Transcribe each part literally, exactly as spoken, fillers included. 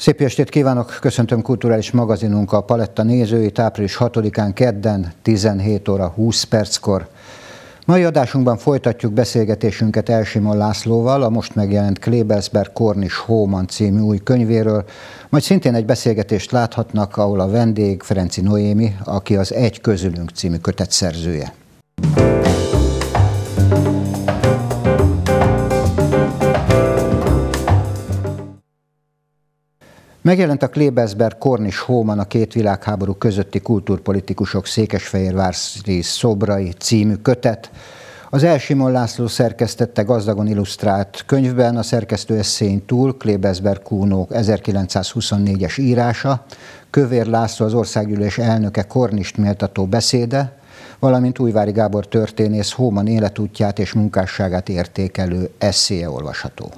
Szép estét kívánok! Köszöntöm kulturális magazinunk a Paletta nézőit április hatodikán kedden tizenhét óra húsz perckor. Mai adásunkban folytatjuk beszélgetésünket Elsimon Lászlóval, a most megjelent Klebelsberg Cornish Hóman című új könyvéről, majd szintén egy beszélgetést láthatnak, ahol a vendég Ferenczy Noémi, aki az Egy közülünk című kötet szerzője. Megjelent a Klebelsberg Cornish Hóman, a két világháború közötti kultúrpolitikusok székesfehérvári szobrai című kötet. Az Elsimon László szerkesztette gazdagon illusztrált könyvben a szerkesztő esszén túl Klebelsberg Kuno ezerkilencszázhuszonnégyes írása, Kövér László az országgyűlés elnöke Cornisht méltató beszéde, valamint Újvári Gábor történész Hóman életútját és munkásságát értékelő esszéje olvasható.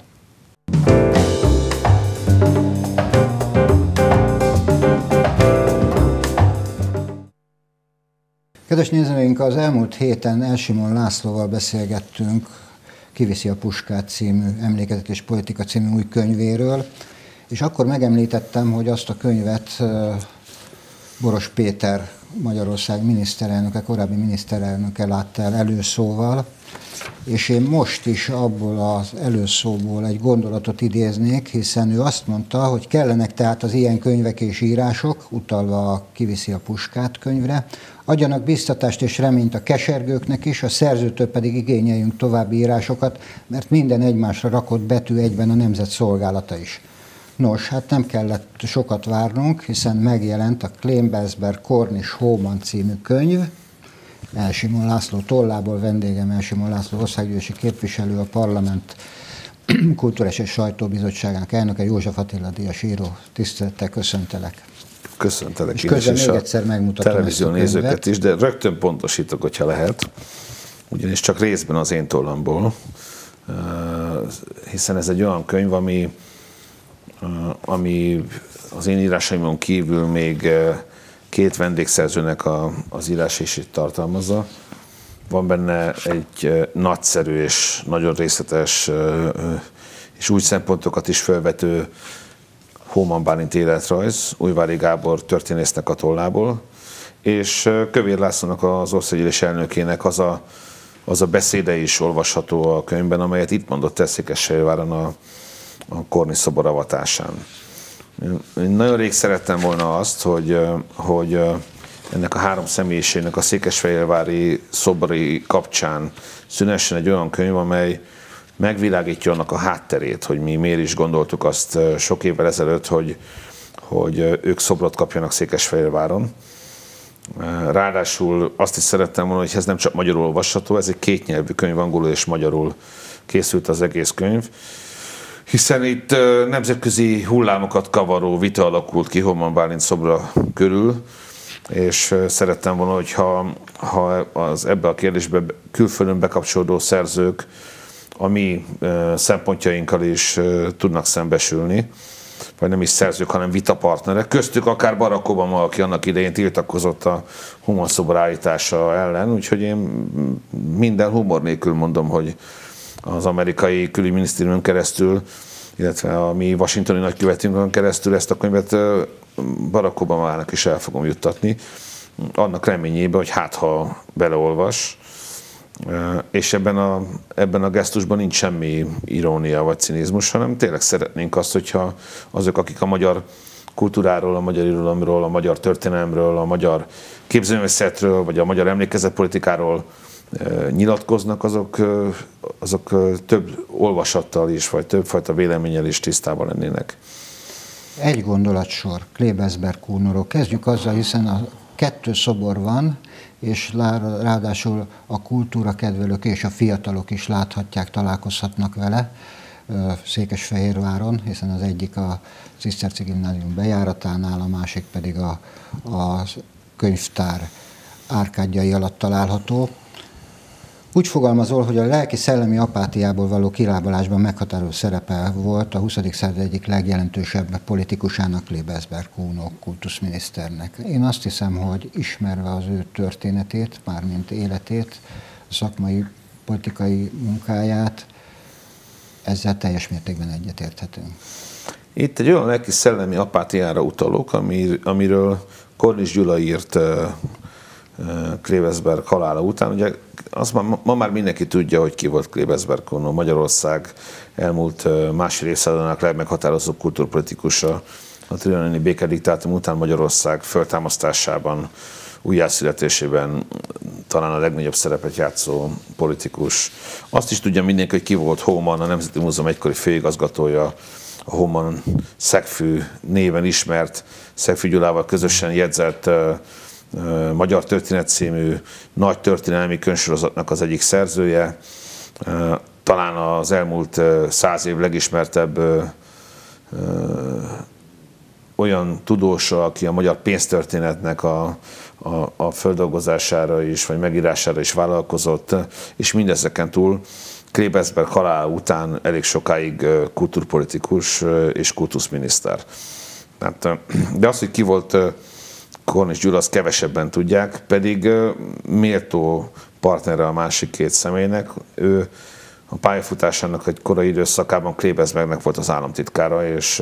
Kedves nézőink, az elmúlt héten Elsimon Lászlóval beszélgettünk Kiviszi a puskát című Emlékezet és politika című új könyvéről, és akkor megemlítettem, hogy azt a könyvet Boros Péter, Magyarország miniszterelnöke, korábbi miniszterelnöke látta el előszóval, és én most is abból az előszóból egy gondolatot idéznék, hiszen ő azt mondta, hogy kellenek tehát az ilyen könyvek és írások, utalva a Kiviszi a puskát könyvre, adjanak biztatást és reményt a kesergőknek is, a szerzőtől pedig igényeljünk további írásokat, mert minden egymásra rakott betű egyben a nemzet szolgálata is. Nos, hát nem kellett sokat várnunk, hiszen megjelent a Klebelsberg Cornish Hóman című könyv, Elsimon László tollából, vendégem Elsimon László országgyűlési képviselő, a Parlament Kulturális és Sajtóbizottságának elnöke, József Attila díjas író. Tisztelettel köszöntelek. Köszöntelek és én is, és még egyszer megmutatom televízió nézőket is, de rögtön pontosítok, hogyha lehet, ugyanis csak részben az én tollamból, hiszen ez egy olyan könyv, ami, ami az én írásaimon kívül még két vendégszerzőnek a, az írás is itt tartalmazza. Van benne egy nagyszerű és nagyon részletes és új szempontokat is felvető Hóman Bálint életrajz, Újvári Gábor történésznek a tollából, és Kövér Lászlónak, az országgyűlés elnökének az a, az a beszéde is olvasható a könyvben, amelyet itt mondott el Székesfehérváron a, a Cornish szobor avatásán. Én nagyon rég szerettem volna azt, hogy, hogy ennek a három személyiségnek a székesfehérvári szobrai kapcsán szünessen egy olyan könyv, amely megvilágítja annak a hátterét, hogy mi miért is gondoltuk azt sok évvel ezelőtt, hogy, hogy ők szobrot kapjanak Székesfehérváron. Ráadásul azt is szerettem volna, hogy ez nem csak magyarul olvasható, ez egy kétnyelvű könyv, angolul és magyarul készült az egész könyv, hiszen itt nemzetközi hullámokat kavaró vita alakult ki Hóman Bálint szobra körül, és szerettem volna, hogyha ha az ebbe a kérdésbe külföldön bekapcsolódó szerzők a mi szempontjainkkal is tudnak szembesülni, vagy nem is szerzők, hanem vitapartnerek. Köztük akár Barack Obama, aki annak idején tiltakozott a Hóman szobor állítása ellen, úgyhogy én minden humor nélkül mondom, hogy az amerikai külügyminisztériumon keresztül, illetve a mi washingtoni nagykövetünkön keresztül ezt a könyvet Barack Obamának is el fogom juttatni, annak reményében, hogy hát ha beleolvas, és ebben a, ebben a gesztusban nincs semmi irónia vagy cinizmus, hanem tényleg szeretnénk azt, hogyha azok, akik a magyar kultúráról, a magyar irodalomról, a magyar történelemről, a magyar képzőművészetről, vagy a magyar emlékezetpolitikáról nyilatkoznak, azok, azok több olvasattal is, vagy többfajta véleménnyel is tisztában lennének. Egy gondolatsor Klebelsberg Kunoról. Kezdjük azzal, hiszen a kettő szobor van, és ráadásul a kultúra kedvelők és a fiatalok is láthatják, találkozhatnak vele Székesfehérváron, hiszen az egyik a Ciszterci Gimnázium bejáratánál, a másik pedig a, a könyvtár árkádjai alatt található. Úgy fogalmazol, hogy a lelki-szellemi apátiából való kilábalásban meghatározó szerepe volt a huszadik század egyik legjelentősebb politikusának, Klebelsberg Kuno kultuszminiszternek. Én azt hiszem, hogy ismerve az ő történetét, mármint életét, szakmai, politikai munkáját, ezzel teljes mértékben egyetérthetünk. Itt egy olyan lelki szellemi apátiára utalok, ami, amiről Kornis Gyula írt uh, uh, Klebesberg halála után. Ugye az ma, ma már mindenki tudja, hogy ki volt Klebesberg Kónó, Magyarország elmúlt uh, másfél évszázadának legmeghatározóbb kultúrpolitikusa. A trianoni békediktátum után Magyarország föltámasztásában, újjászületésében talán a legnagyobb szerepet játszó politikus. Azt is tudja mindenki, hogy ki volt Hóman, a Nemzeti Múzeum egykori főigazgatója, a Hóman Szegfű néven ismert, Szegfű Gyulával közösen jegyzett uh, uh, Magyar Történet című nagy történelmi könyvsorozatnak az egyik szerzője. Uh, talán az elmúlt uh, száz év legismertebb uh, uh, olyan tudósa, aki a magyar pénztörténetnek a, a, a földolgozására is, vagy megírására is vállalkozott, és mindezeken túl Klebesberg halála után elég sokáig kultúrpolitikus és kultuszminiszter. De az, hogy ki volt Kornis Gyula, azt kevesebben tudják, pedig méltó partnere a másik két személynek. Ő a pályafutásának egy korai időszakában Klebesbergnek volt az államtitkára, és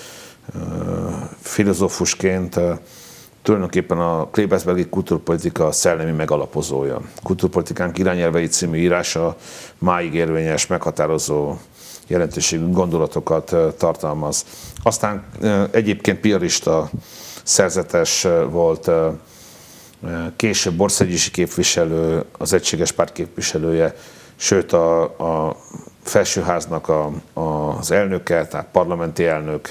filozófusként tulajdonképpen a Klebesbergi kultúrpolitika szellemi megalapozója. Kultúrpolitikánk irányelvei című írása máig érvényes, meghatározó jelentőségű gondolatokat tartalmaz. Aztán egyébként piarista szerzetes volt, később országgyűlési képviselő, az Egységes Párt képviselője, sőt a, a felsőháznak a, a, az elnöke, tehát parlamenti elnök,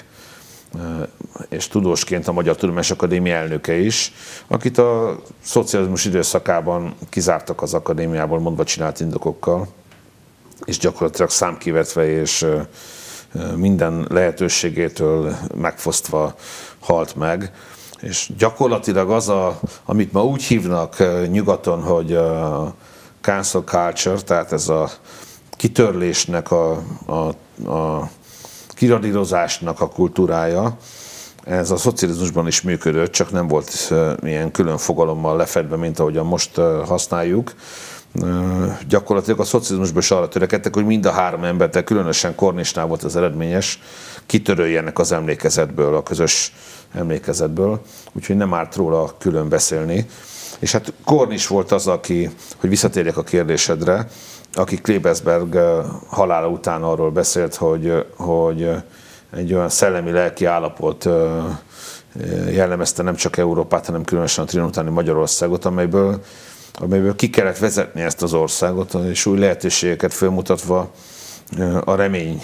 és tudósként a Magyar Tudományos Akadémia elnöke is, akit a szocializmus időszakában kizártak az akadémiából mondva csinált indokokkal, és gyakorlatilag számkivetve és minden lehetőségétől megfosztva halt meg. És gyakorlatilag az, a, amit ma úgy hívnak nyugaton, hogy a cancel culture, tehát ez a kitörlésnek a, a, a kiradírozásnak a kultúrája, ez a szocializmusban is működött, csak nem volt ilyen külön fogalommal lefedve, mint ahogyan most használjuk. Gyakorlatilag a szocializmusban is arra törekedtek, hogy mind a három ember, de különösen Kornisnál volt az eredményes, kitöröljenek az emlékezetből, a közös emlékezetből, úgyhogy nem árt róla külön beszélni. És hát Kornis volt az, aki, hogy visszatérjek a kérdésedre, aki Klebesberg halála után arról beszélt, hogy, hogy egy olyan szellemi-lelki állapot jellemezte nem csak Európát, hanem különösen a trianoni utáni Magyarországot, amelyből, amelyből ki kellett vezetni ezt az országot, és új lehetőségeket felmutatva a remény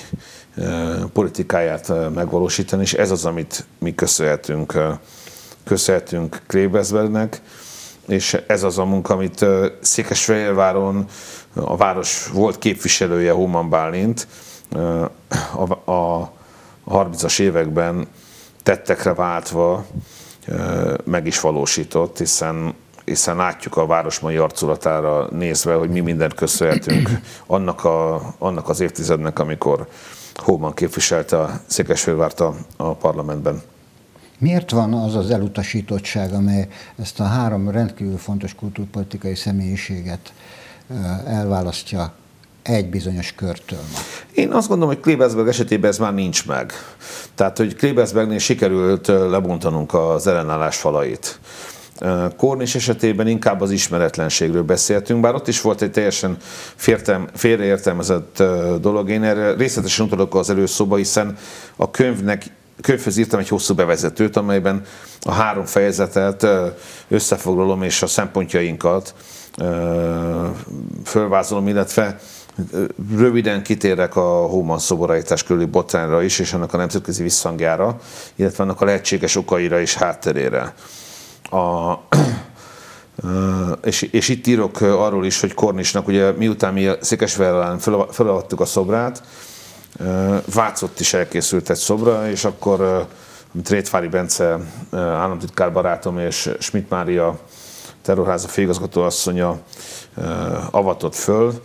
politikáját megvalósítani, és ez az, amit mi köszönhetünk, köszönhetünk Klebesbergnek, és ez az a munka, amit Székesfehérváron a város volt képviselője, Hóman Bálint, a, a, a harmincas években tettekre váltva meg is valósított, hiszen, hiszen látjuk a város mai arculatára nézve, hogy mi mindent köszönhetünk annak, a, annak az évtizednek, amikor Hóman képviselte a Székesfehérvárt a, a parlamentben. Miért van az az elutasítottság, amely ezt a három rendkívül fontos kultúrpolitikai személyiséget elválasztja egy bizonyos körtől? Én azt gondolom, hogy Klebesberg esetében ez már nincs meg. Tehát, hogy Klebesbergnél sikerült lebontanunk az ellenállás falait. Kornis esetében inkább az ismeretlenségről beszéltünk, bár ott is volt egy teljesen félreértelmezett dolog. Én erre részletesen utalok az előszóba, hiszen a könyvnek könyvhöz írtam egy hosszú bevezetőt, amelyben a három fejezetet összefoglalom és a szempontjainkat fölvázolom, illetve röviden kitérek a Hóman szoborállítás körüli botrányra is, és annak a nemzetközi visszhangjára, illetve annak a lehetséges okaira és hátterére. A, és, és itt írok arról is, hogy Kornisnak, ugye miután mi Székesfehérváron felavattuk a szobrát, Vácott is elkészült egy szobra, és akkor Rétvári Bence államtitkár barátom és Schmidt Mária terrorháza főigazgató asszonya avatott föl,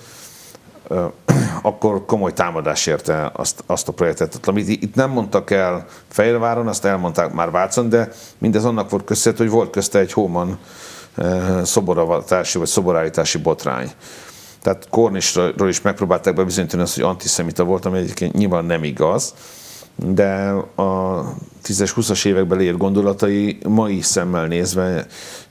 akkor komoly támadás érte azt, azt a projektet. Amit itt nem mondtak el Fehérváron, azt elmondták már Vácon, de mindez annak volt köszönhető, hogy volt közte egy Hóman szoboravatási vagy szoborállítási botrány. Tehát Kornisról is megpróbálták bebizonyítani azt, hogy antiszemita volt, ami egyébként nyilván nem igaz. de a tízes-húszas években írt gondolatai mai szemmel nézve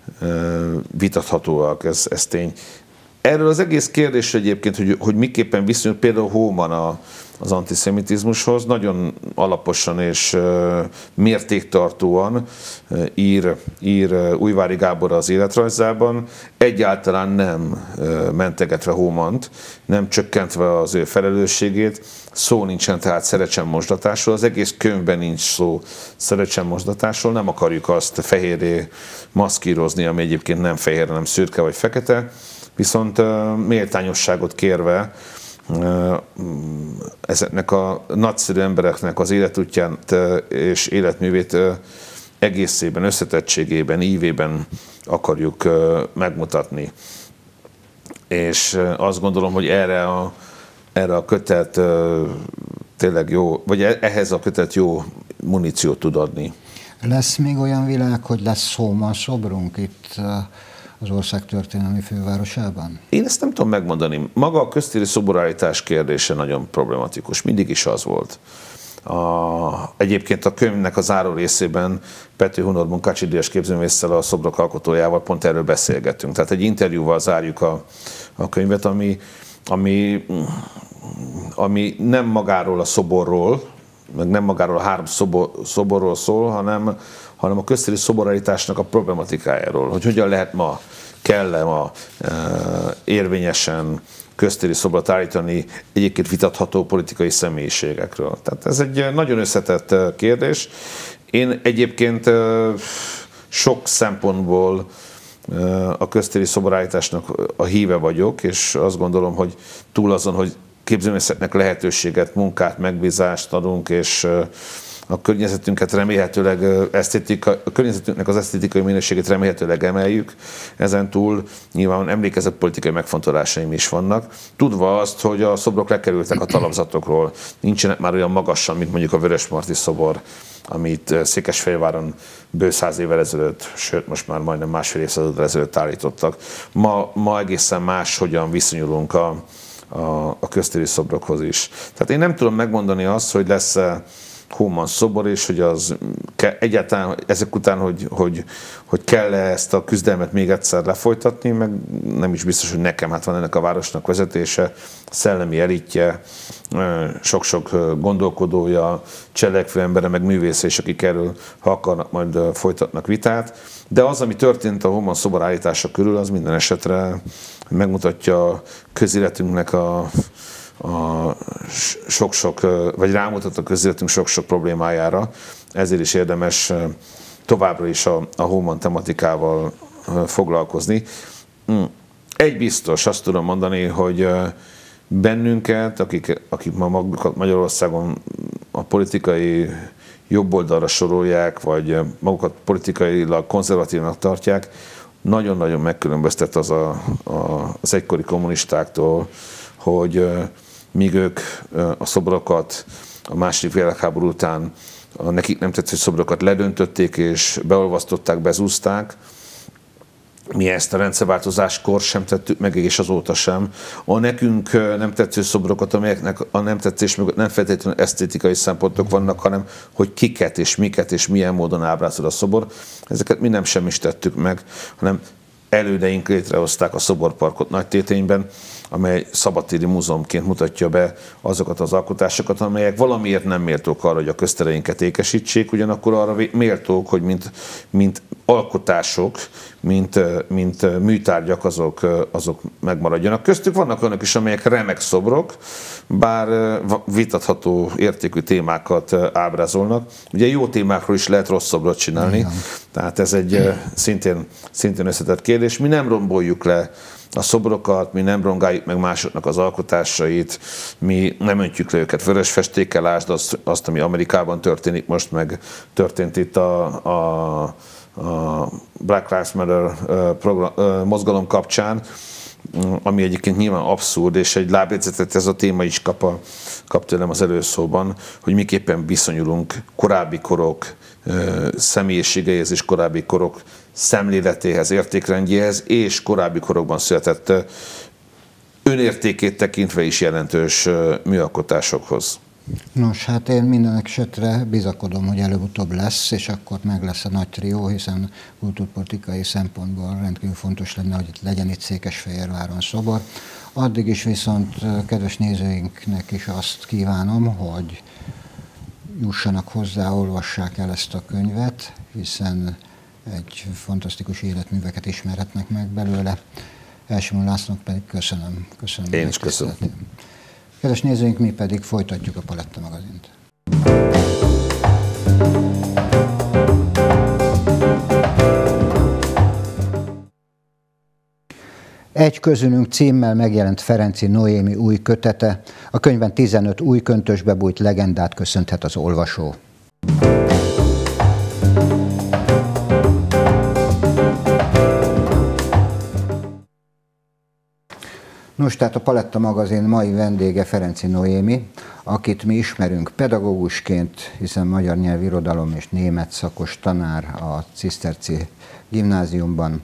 vitathatóak, ez, ez tény. Erről az egész kérdés egyébként, hogy, hogy miképpen viszonyul például Hohmann a, az antiszemitizmushoz, nagyon alaposan és uh, mértéktartóan uh, ír, ír uh, Újvári Gábor az életrajzában, egyáltalán nem uh, mentegetve Hohmannt, nem csökkentve az ő felelősségét, szó nincsen tehát szerecsenmosdatásról, az egész könyvben nincs szó szerecsenmosdatásról, nem akarjuk azt fehérré maszkírozni, ami egyébként nem fehér, hanem szürke vagy fekete, viszont uh, méltányosságot kérve uh, ezeknek a nagyszerű embereknek az életútját uh, és életművét uh, egészében, összetettségében, ívében akarjuk uh, megmutatni. És uh, azt gondolom, hogy erre a, erre a kötet uh, tényleg jó, vagy ehhez a kötet jó muníciót tud adni. Lesz még olyan világ, hogy lesz Hohmann szobrunk itt uh... az ország történelmi fővárosában? Én ezt nem tudom megmondani. Maga a köztéri szoborállítás kérdése nagyon problematikus. Mindig is az volt. A, egyébként a könyvnek a záró részében Pető Hunor Munkácsi díjas képzőművésszel, a szobrok alkotójával pont erről beszélgetünk. Tehát egy interjúval zárjuk a, a könyvet, ami, ami, ami nem magáról a szoborról, meg nem magáról a három szobor, szoborról szól, hanem, hanem a köztéri szoborállításnak a problematikájáról, hogy hogyan lehet ma, kell-e ma e, érvényesen köztéri szobrot állítani egyébként vitatható politikai személyiségekről. Tehát ez egy nagyon összetett kérdés. Én egyébként e, sok szempontból e, a köztéri szoborállításnak a híve vagyok, és azt gondolom, hogy túl azon, hogy képzőművészetnek lehetőséget, munkát, megbízást adunk, és a környezetünket remélhetőleg esztétika, a környezetünknek az esztétikai minőségét remélhetőleg emeljük. Ezen túl nyilván emlékezett politikai megfontolásaim is vannak. Tudva azt, hogy a szobrok lekerültek a talapzatokról, nincsenek már olyan magasan, mint mondjuk a Vörösmarty szobor, amit Székesfehérváron bő száz évvel ezelőtt, sőt most már majdnem másfél évszázadra ezelőtt állítottak. Ma, ma egészen más, hogyan viszonyulunk a a, a köztéri szobrokhoz is. Tehát én nem tudom megmondani azt, hogy lesz-e Hohmann szobor, és hogy az egyáltalán ezek után, hogy, hogy, hogy kell-e ezt a küzdelmet még egyszer lefolytatni, meg nem is biztos, hogy nekem, hát van ennek a városnak vezetése, szellemi elitje, sok-sok gondolkodója, cselekvő embere, meg művésze is, akik erről, ha akarnak, majd folytatnak vitát. De az, ami történt a Hohmann szobor állítása körül, az minden esetre megmutatja a közéletünknek a, a sok-sok, vagy rámutat a közéletünk sok-sok problémájára. Ezért is érdemes továbbra is a, a Hohmann tematikával foglalkozni. Egy biztos, azt tudom mondani, hogy bennünket, akik, akik ma magukat Magyarországon a politikai jobb oldalra sorolják, vagy magukat politikailag konzervatívnak tartják, nagyon-nagyon megkülönböztet az a, a, az egykori kommunistáktól, hogy míg ők a szobrokat a második világháború után a nekik nem tetsző szobrokat ledöntötték és beolvasztották, bezúzták, mi ezt a rendszerváltozáskor sem tettük meg, és azóta sem. A nekünk nem tetsző szobrokat, amelyeknek a nem tetszés mögött nem feltétlenül esztétikai szempontok vannak, hanem hogy kiket és miket és milyen módon ábrázol a szobor, ezeket mi nem sem is tettük meg, hanem elődeink létrehozták a szoborparkot Nagytétényben, amely szabadtéri múzeumként mutatja be azokat az alkotásokat, amelyek valamiért nem méltók arra, hogy a köztereinket ékesítsék, ugyanakkor arra méltók, hogy mint, mint alkotások, mint, mint műtárgyak, azok, azok megmaradjanak. Köztük vannak olyanok is, amelyek remek szobrok, bár vitatható értékű témákat ábrázolnak. Ugye jó témákról is lehet rossz szobrot csinálni, igen. Tehát ez egy szintén, szintén összetett kérdés. Mi nem romboljuk le a szobrokat, mi nem rongáljuk meg másoknak az alkotásait, mi nem öntjük le őket vörös festékkel, lásd azt, azt, ami Amerikában történik most, meg történt itt a, a, a Black Lives Matter program, mozgalom kapcsán, ami egyébként nyilván abszurd, és egy lábjegyzetet ez a téma is kap, a, kap tőlem az előszóban, hogy miképpen viszonyulunk korábbi korok személyiségeihez és korábbi korok szemléletéhez, értékrendjéhez, és korábbi korokban született önértékét tekintve is jelentős műalkotásokhoz. Nos, hát én minden esetre bizakodom, hogy előbb-utóbb lesz, és akkor meg lesz a nagy trió, hiszen kultúrpolitikai szempontból rendkívül fontos lenne, hogy legyen itt Székesfehérváron szobor. Addig is viszont kedves nézőinknek is azt kívánom, hogy jussanak hozzá, olvassák el ezt a könyvet, hiszen egy fantasztikus életműveket ismerhetnek meg belőle. Elsimon Lászlónak pedig köszönöm. köszönöm Én is köszönöm. Kedves nézőink, mi pedig folytatjuk a Paletta magazint. Egy közülünk címmel megjelent Ferenczy Noémi új kötete. A könyvben tizenöt új köntösbe bújt legendát köszönthet az olvasó. Nos, tehát a Paletta magazin mai vendége Ferenczy Noémi, akit mi ismerünk pedagógusként, hiszen magyar nyelv, irodalom és német szakos tanár a Ciszterci gimnáziumban,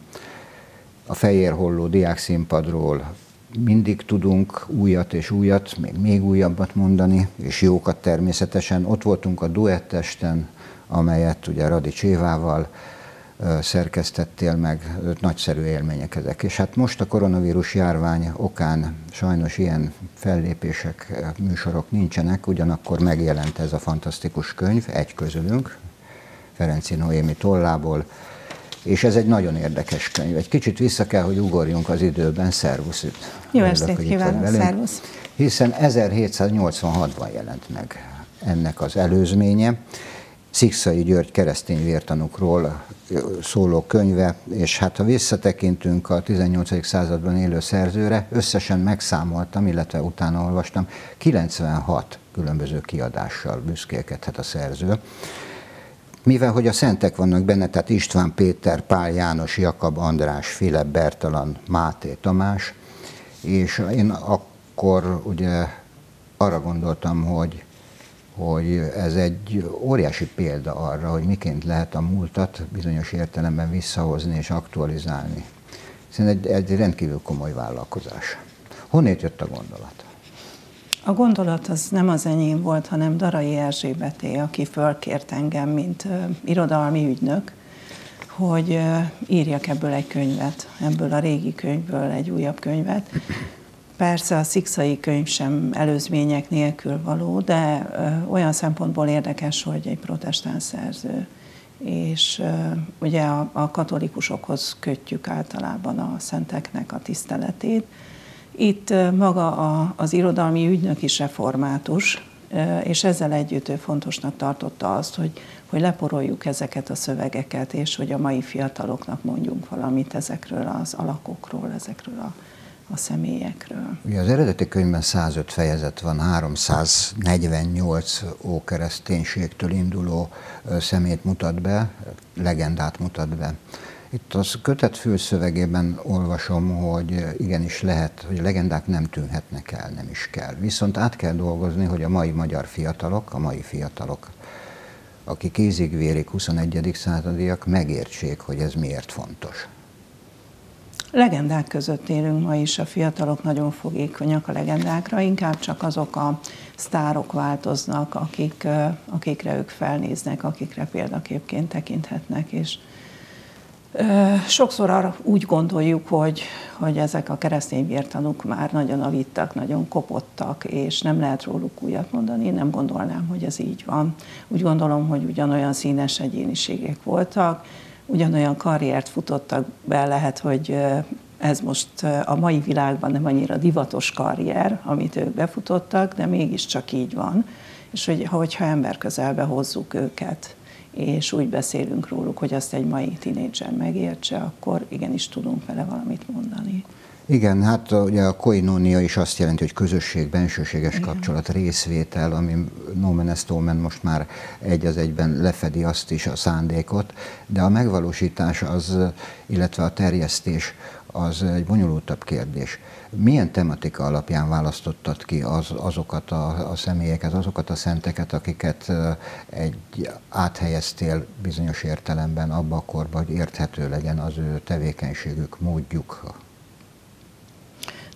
a Fejérholló diákszínpadról mindig tudunk újat és újat, még, még újabbat mondani, és jókat természetesen. Ott voltunk a duettesten, amelyet ugye Radics Évával szerkesztettél meg, nagyszerű élmények ezek. És hát most a koronavírus járvány okán sajnos ilyen fellépések, műsorok nincsenek, ugyanakkor megjelent ez a fantasztikus könyv, egy közülünk, Ferenczy Noémi tollából, és ez egy nagyon érdekes könyv. Egy kicsit vissza kell, hogy ugorjunk az időben. Szervusz! Jó estét kívánok, szervusz! Hiszen ezerhétszáznyolcvanhatban jelent meg ennek az előzménye. Szikszai György keresztény vértanúkról szóló könyve, és hát ha visszatekintünk a tizennyolcadik században élő szerzőre, összesen megszámoltam, illetve utána olvastam, kilencvenhat különböző kiadással büszkélkedhet a szerző. Mivel hogy a szentek vannak benne, tehát István Péter, Pál János, Jakab András, Filip Bertalan, Máté Tamás, és én akkor ugye arra gondoltam, hogy hogy ez egy óriási példa arra, hogy miként lehet a múltat bizonyos értelemben visszahozni és aktualizálni. Hiszen egy, egy rendkívül komoly vállalkozás. Honnét jött a gondolat? A gondolat az nem az enyém volt, hanem Darai Erzsébeté, aki fölkért engem, mint uh, irodalmi ügynök, hogy uh, írjak ebből egy könyvet, ebből a régi könyvből egy újabb könyvet. Persze a szikszai könyv sem előzmények nélkül való, de ö, olyan szempontból érdekes, hogy egy protestáns szerző, és ö, ugye a, a katolikusokhoz kötjük általában a szenteknek a tiszteletét. Itt ö, maga a, az irodalmi ügynök is református, ö, és ezzel együtt ő fontosnak tartotta azt, hogy, hogy leporoljuk ezeket a szövegeket, és hogy a mai fiataloknak mondjunk valamit ezekről az alakokról, ezekről a a személyekről. Ugye az eredeti könyvben százöt fejezet van, háromszáznegyvennyolc ókereszténységtől induló szemét mutat be, legendát mutat be. Itt az kötet fülszövegében olvasom, hogy igenis lehet, hogy a legendák nem tűnhetnek el, nem is kell. Viszont át kell dolgozni, hogy a mai magyar fiatalok, a mai fiatalok, akik ízig-vérig huszonegyedik századiak, megértsék, hogy ez miért fontos. Legendák között élünk ma is, a fiatalok nagyon fogékonyak a legendákra, inkább csak azok a sztárok változnak, akik, akikre ők felnéznek, akikre példaképként tekinthetnek, és sokszor arra úgy gondoljuk, hogy, hogy ezek a keresztény vértanúk már nagyon avittak, nagyon kopottak, és nem lehet róluk újat mondani. Én nem gondolnám, hogy ez így van. Úgy gondolom, hogy ugyanolyan színes egyéniségek voltak, ugyanolyan karriert futottak be, lehet, hogy ez most a mai világban nem annyira divatos karrier, amit ők befutottak, de mégiscsak így van. És hogy, hogyha ember közelbe hozzuk őket, és úgy beszélünk róluk, hogy azt egy mai tinédzser megértse, akkor igenis tudunk vele valamit mondani. Igen, hát ugye a koinónia is azt jelenti, hogy közösség, bensőséges Igen. kapcsolat, részvétel, ami nomen est omen most már egy az egyben lefedi azt is, a szándékot, de a megvalósítás az, illetve a terjesztés az egy bonyolultabb kérdés. Milyen tematika alapján választottad ki az, azokat a, a személyeket, azokat a szenteket, akiket egy, áthelyeztél bizonyos értelemben abba a korba, hogy érthető legyen az ő tevékenységük, módjuk?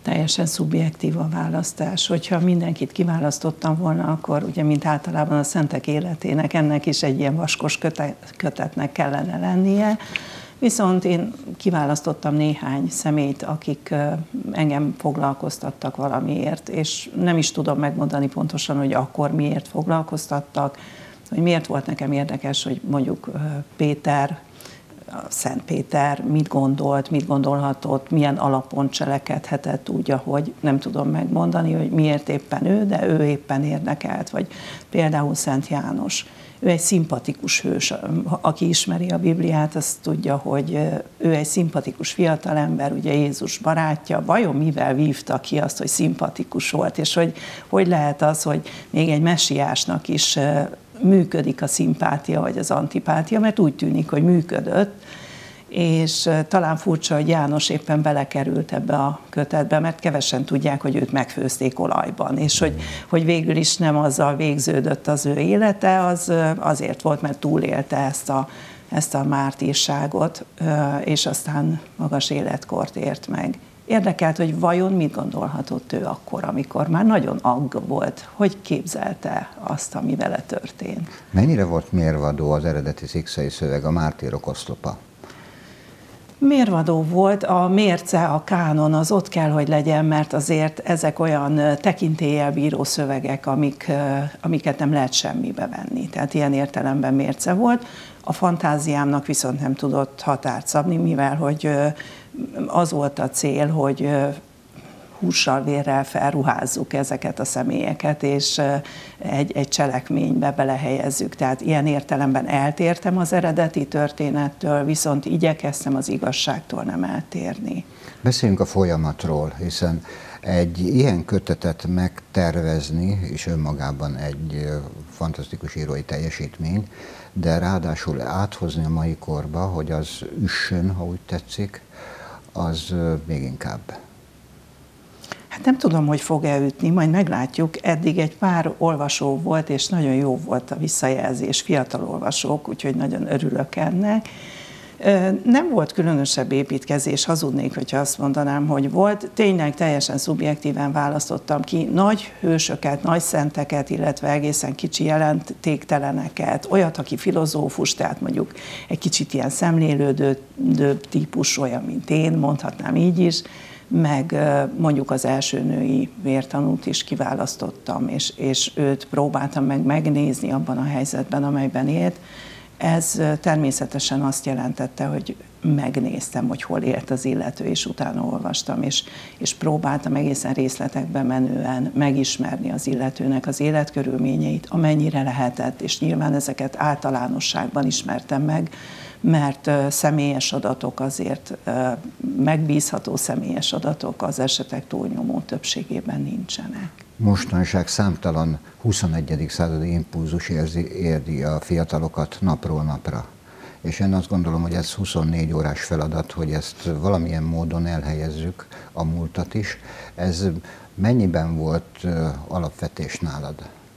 teljesen szubjektív a választás. Hogyha mindenkit kiválasztottam volna, akkor ugye, mint általában a szentek életének, ennek is egy ilyen vaskos kötetnek kellene lennie. Viszont én kiválasztottam néhány személyt, akik engem foglalkoztattak valamiért, és nem is tudom megmondani pontosan, hogy akkor miért foglalkoztattak, hogy miért volt nekem érdekes, hogy mondjuk Péter, Szent Péter mit gondolt, mit gondolhatott, milyen alapon cselekedhetett úgy, ahogy nem tudom megmondani, hogy miért éppen ő, de ő éppen érdekelt, vagy például Szent János. Ő egy szimpatikus hős, aki ismeri a Bibliát, azt tudja, hogy ő egy szimpatikus fiatalember, ugye Jézus barátja, vajon mivel vívta ki azt, hogy szimpatikus volt, és hogy hogy lehet az, hogy még egy messiásnak is működik a szimpátia vagy az antipátia, mert úgy tűnik, hogy működött, és talán furcsa, hogy János éppen belekerült ebbe a kötetbe, mert kevesen tudják, hogy őt megfőzték olajban, és hogy, hogy végül is nem azzal végződött az ő élete, az azért volt, mert túlélte ezt a, ezt a mártírságot, és aztán magas életkort ért meg. Érdekelt, hogy vajon mit gondolhatott ő akkor, amikor már nagyon agg volt, hogy képzelte azt, ami vele történt. Mennyire volt mérvadó az eredeti szikszai szöveg, a mártírok oszlopa? Mérvadó volt, a mérce, a kánon az ott kell, hogy legyen, mert azért ezek olyan tekintéllyel bíró szövegek, amik, amiket nem lehet semmibe venni. Tehát ilyen értelemben mérce volt. A fantáziámnak viszont nem tudott határt szabni, mivel hogy az volt a cél, hogy hússal, vérrel felruházzuk ezeket a személyeket, és egy, egy cselekménybe belehelyezzük. Tehát ilyen értelemben eltértem az eredeti történettől, viszont igyekeztem az igazságtól nem eltérni. Beszéljünk a folyamatról, hiszen egy ilyen kötetet megtervezni, és önmagában egy fantasztikus írói teljesítmény, de ráadásul áthozni a mai korba, hogy az üssön, ha úgy tetszik, az még inkább. Hát nem tudom, hogy fog-e ütni, majd meglátjuk. Eddig egy pár olvasó volt, és nagyon jó volt a visszajelzés, fiatal olvasók, úgyhogy nagyon örülök ennek. Nem volt különösebb építkezés, hazudnék, hogyha azt mondanám, hogy volt. Tényleg teljesen szubjektíven választottam ki nagy hősöket, nagy szenteket, illetve egészen kicsi jelentékteleneket, olyat, aki filozófus, tehát mondjuk egy kicsit ilyen szemlélődő típus, olyan, mint én, mondhatnám így is, meg mondjuk az első női vértanút is kiválasztottam, és, és őt próbáltam meg megnézni abban a helyzetben, amelyben élt. Ez természetesen azt jelentette, hogy megnéztem, hogy hol élt az illető, és utána olvastam, és, és próbáltam egészen részletekbe menően megismerni az illetőnek az életkörülményeit, amennyire lehetett, és nyilván ezeket általánosságban ismertem meg, mert személyes adatok azért, megbízható személyes adatok az esetek túlnyomó többségében nincsenek. Mostanság számtalan huszonegyedik századi impulzus érzi, érdi a fiatalokat napról napra. És én azt gondolom, hogy ez huszonnégy órás feladat, hogy ezt valamilyen módon elhelyezzük, a múltat is. Ez mennyiben volt alapvetés nálad?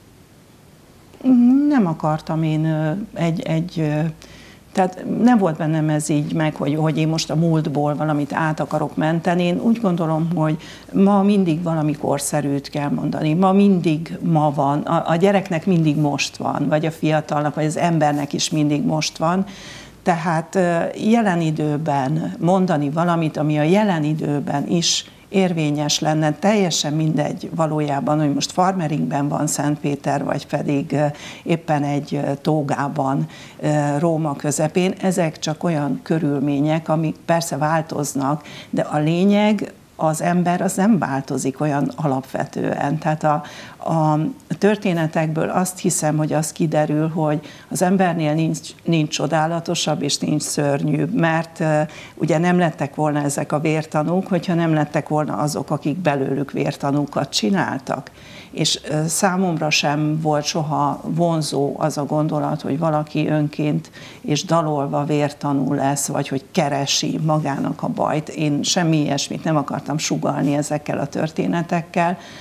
Nem akartam én egy... egy Tehát nem volt bennem ez így meg, hogy, hogy én most a múltból valamit át akarok menteni. Én úgy gondolom, hogy ma mindig valami korszerűt kell mondani. Ma mindig ma van. A, a gyereknek mindig most van, vagy a fiatalnak, vagy az embernek is mindig most van. Tehát jelen időben mondani valamit, ami a jelen időben is érvényes lenne, teljesen mindegy valójában, hogy most Farmeringben van Szent Péter, vagy pedig éppen egy tógában Róma közepén. Ezek csak olyan körülmények, amik persze változnak, de a lényeg, az ember az nem változik olyan alapvetően. Tehát a, a történetekből azt hiszem, hogy az kiderül, hogy az embernél nincs, nincs csodálatosabb és nincs szörnyűbb, mert uh, ugye nem lettek volna ezek a vértanúk, hogyha nem lettek volna azok, akik belőlük vértanúkat csináltak. És uh, számomra sem volt soha vonzó az a gondolat, hogy valaki önként és dalolva vértanú lesz, vagy hogy keresi magának a bajt. Én semmi ilyesmit nem akartam sugallni ezekkel a történetekkel.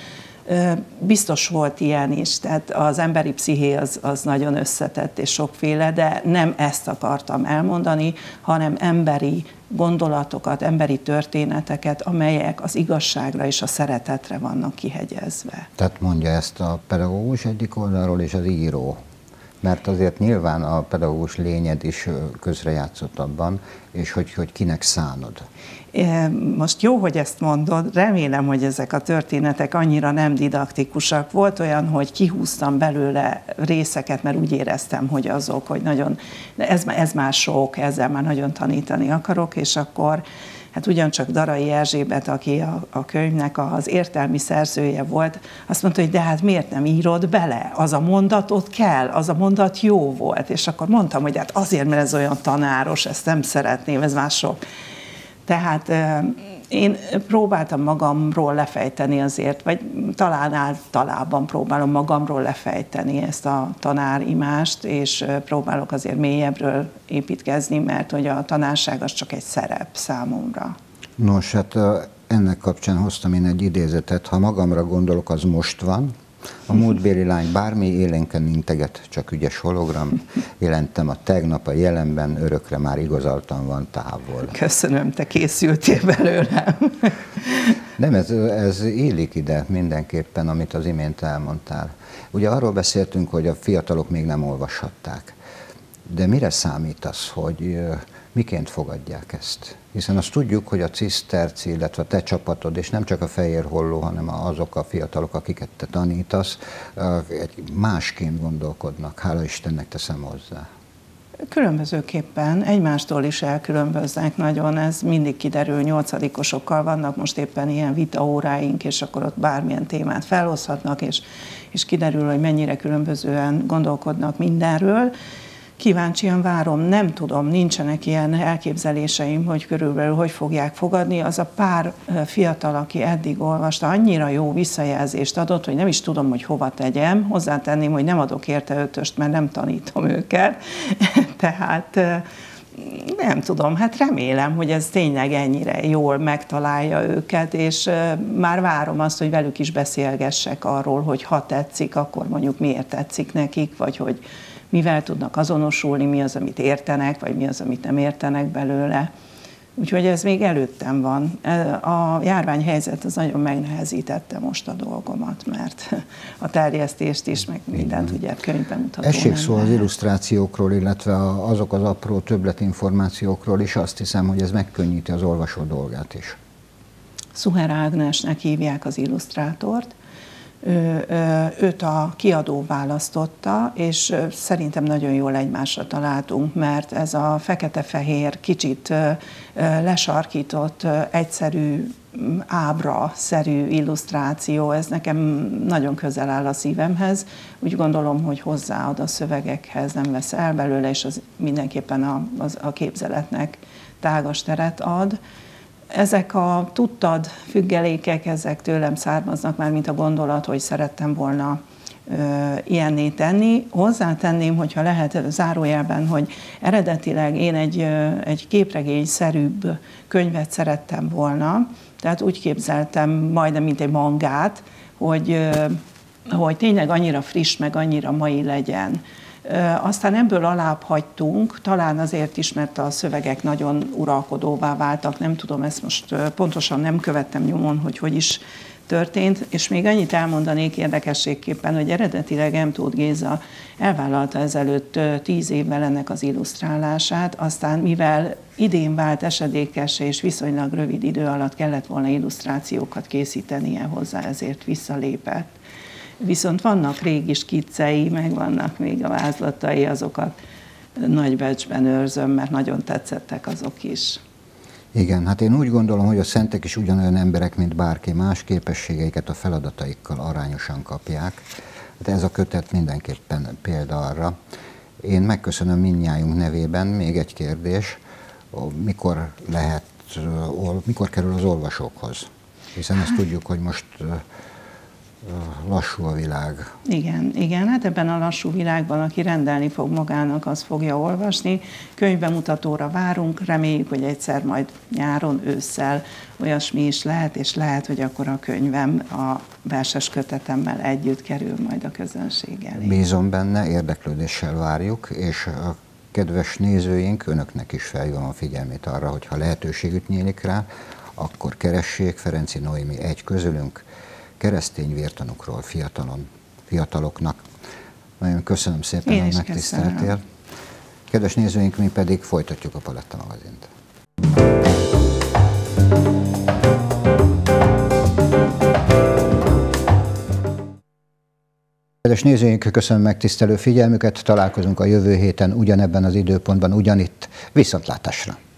Biztos volt ilyen is, tehát az emberi psziché az, az nagyon összetett és sokféle, de nem ezt akartam elmondani, hanem emberi gondolatokat, emberi történeteket, amelyek az igazságra és a szeretetre vannak kihegyezve. Tehát mondja ezt a pedagógus egyik oldalról és az író. Mert azért nyilván a pedagógus lényed is közrejátszott abban, és hogy, hogy kinek szánod. Most jó, hogy ezt mondod, remélem, hogy ezek a történetek annyira nem didaktikusak. Volt olyan, hogy kihúztam belőle részeket, mert úgy éreztem, hogy azok, hogy nagyon, ez, ez már sok, ezzel már nagyon tanítani akarok, és akkor hát ugyancsak Darai Erzsébet, aki a, a könyvnek az értelmi szerzője volt, azt mondta, hogy de hát miért nem írod bele? Az a mondat ott kell, az a mondat jó volt. És akkor mondtam, hogy hát azért, mert ez olyan tanáros, ezt nem szeretném, ez már sok. Tehát én próbáltam magamról lefejteni azért, vagy talán általában próbálom magamról lefejteni ezt a tanárimást, és próbálok azért mélyebbről építkezni, mert hogy a tanárság az csak egy szerep számomra. Nos, hát ennek kapcsán hoztam én egy idézetet, ha magamra gondolok, az most van. A múltbéli lány bármi élénken integet, csak ügyes hologram. Jelentem a tegnap, a jelenben, örökre már igazaltan van távol. Köszönöm, te készültél belőlem. Nem, ez, ez illik ide mindenképpen, amit az imént elmondtál. Ugye arról beszéltünk, hogy a fiatalok még nem olvashatták. De mire számít az, hogy miként fogadják ezt? Hiszen azt tudjuk, hogy a Ciszterci, illetve a te csapatod, és nem csak a Fehér Holló, hanem azok a fiatalok, akiket te tanítasz, másként gondolkodnak. Hála Istennek, teszem hozzá. Különbözőképpen, egymástól is elkülönböznek nagyon, ez mindig kiderül, nyolcadikosokkal vannak most éppen ilyen vitaóráink, és akkor ott bármilyen témát felhozhatnak, és, és kiderül, hogy mennyire különbözően gondolkodnak mindenről. Kíváncsian várom, nem tudom, nincsenek ilyen elképzeléseim, hogy körülbelül hogy fogják fogadni. Az a pár fiatal, aki eddig olvasta, annyira jó visszajelzést adott, hogy nem is tudom, hogy hova tegyem. Hozzátenném, hogy nem adok érte ötöst, mert nem tanítom őket. Tehát nem tudom, hát remélem, hogy ez tényleg ennyire jól megtalálja őket, és már várom azt, hogy velük is beszélgessek arról, hogy ha tetszik, akkor mondjuk miért tetszik nekik, vagy hogy mivel tudnak azonosulni, mi az, amit értenek, vagy mi az, amit nem értenek belőle. Úgyhogy ez még előttem van. A járványhelyzet az nagyon megnehezítette most a dolgomat, mert a terjesztést is, meg mindent ugye könyvben mutató. Essék szó az illusztrációkról, illetve azok az apró többletinformációkról is, azt hiszem, hogy ez megkönnyíti az olvasó dolgát is. Szuher Ágnesnek hívják az illusztrátort. Ő, őt a kiadó választotta, és szerintem nagyon jól egymásra találtunk, mert ez a fekete-fehér, kicsit lesarkított, egyszerű, ábra-szerű illusztráció, ez nekem nagyon közel áll a szívemhez. Úgy gondolom, hogy hozzáad a szövegekhez, nem vesz el belőle, és az mindenképpen a, az, a képzeletnek tágas teret ad. Ezek a tudtad függelékek, ezek tőlem származnak már, mint a gondolat, hogy szerettem volna ö, ilyenné tenni. Hozzátenném, hogyha lehet zárójelben, hogy eredetileg én egy, ö, egy képregényszerűbb könyvet szerettem volna, tehát úgy képzeltem majdnem, mint egy mangát, hogy, ö, hogy tényleg annyira friss, meg annyira mai legyen. Aztán ebből alább hagytunk, talán azért is, mert a szövegek nagyon uralkodóvá váltak, nem tudom, ezt most pontosan nem követtem nyomon, hogy hogy is történt, és még annyit elmondanék érdekességképpen, hogy eredetileg M. Tóth Géza elvállalta ezelőtt tíz évvel ennek az illusztrálását, aztán mivel idén vált esedékes és viszonylag rövid idő alatt kellett volna illusztrációkat készítenie hozzá, ezért visszalépett. Viszont vannak régi skiccei, meg vannak még a vázlatai, azokat nagy becsben őrzöm, mert nagyon tetszettek azok is. Igen, hát én úgy gondolom, hogy a szentek is ugyanolyan emberek, mint bárki más, képességeiket a feladataikkal arányosan kapják. De ez a kötet mindenképpen példa arra. Én megköszönöm mindnyájunk nevében, még egy kérdés, mikor lehet, mikor kerül az olvasókhoz? Hiszen azt tudjuk, hogy most lassú a világ. Igen, igen, hát ebben a lassú világban, aki rendelni fog magának, az fogja olvasni. Könyvbemutatóra várunk, reméljük, hogy egyszer majd nyáron, ősszel olyasmi is lehet, és lehet, hogy akkor a könyvem a verses kötetemmel együtt kerül majd a közönség elé. Bízom benne, érdeklődéssel várjuk, és a kedves nézőink, önöknek is felhívom a figyelmét arra, hogy ha lehetőségük nyílik rá, akkor keressék Ferenczy Noémi egy közülünk, keresztény vértanúkról fiatalon, fiataloknak. Nagyon köszönöm szépen, hogy megtiszteltél. Kedves nézőink, mi pedig folytatjuk a Paletta magazint. Kedves nézőink, köszönöm megtisztelő figyelmüket, találkozunk a jövő héten ugyanebben az időpontban, ugyanitt. Viszontlátásra!